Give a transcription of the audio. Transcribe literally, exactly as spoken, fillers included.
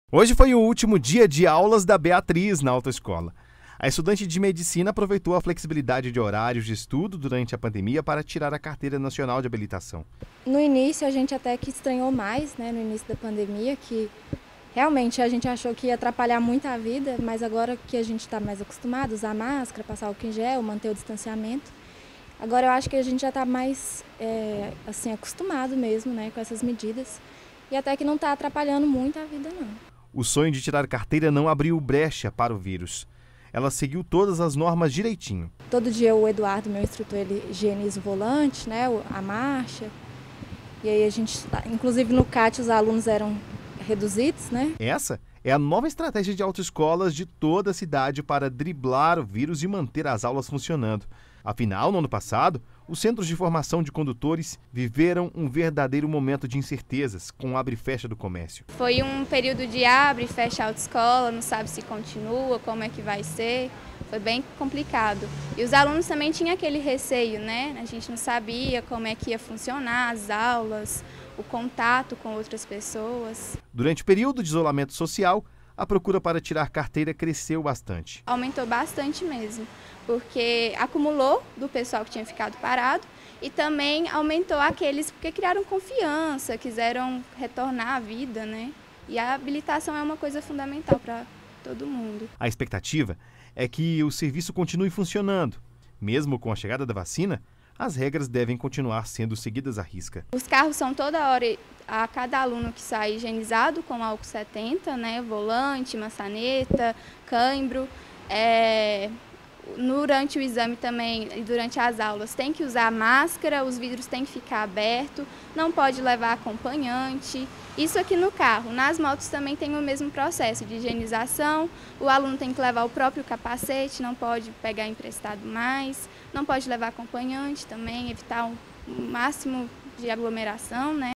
Hoje foi o último dia de aulas da Beatriz na autoescola. A estudante de medicina aproveitou a flexibilidade de horários de estudo durante a pandemia para tirar a carteira nacional de habilitação. No início a gente até que estranhou mais, né, no início da pandemia, que realmente a gente achou que ia atrapalhar muito a vida, mas agora que a gente está mais acostumado a usar máscara, passar álcool em gel, manter o distanciamento, agora eu acho que a gente já está mais é, assim, acostumado mesmo, né, com essas medidas e até que não está atrapalhando muito a vida não. O sonho de tirar carteira não abriu brecha para o vírus. Ela seguiu todas as normas direitinho. Todo dia o Eduardo, meu instrutor, ele higieniza o volante, né, a marcha. E aí a gente, inclusive no C A T os alunos eram reduzidos, né? Essa é a nova estratégia de autoescolas de toda a cidade para driblar o vírus e manter as aulas funcionando. Afinal, no ano passado, os centros de formação de condutores viveram um verdadeiro momento de incertezas com o abre e fecha do comércio. Foi um período de abre e fecha a autoescola, não sabe se continua, como é que vai ser. Foi bem complicado. E os alunos também tinham aquele receio, né? A gente não sabia como é que ia funcionar as aulas, o contato com outras pessoas. Durante o período de isolamento social, a procura para tirar carteira cresceu bastante. Aumentou bastante mesmo, porque acumulou do pessoal que tinha ficado parado e também aumentou aqueles que criaram confiança, quiseram retornar à vida, né? E a habilitação é uma coisa fundamental para todo mundo. A expectativa é que o serviço continue funcionando. Mesmo com a chegada da vacina, as regras devem continuar sendo seguidas à risca. Os carros são toda hora, a cada aluno que sai higienizado com álcool setenta, né, volante, maçaneta, cãibro. É, durante o exame também e durante as aulas tem que usar máscara, os vidros têm que ficar abertos, não pode levar acompanhante. Isso aqui no carro. Nas motos também tem o mesmo processo de higienização, o aluno tem que levar o próprio capacete, não pode pegar emprestado mais, não pode levar acompanhante também, evitar o máximo de aglomeração, né?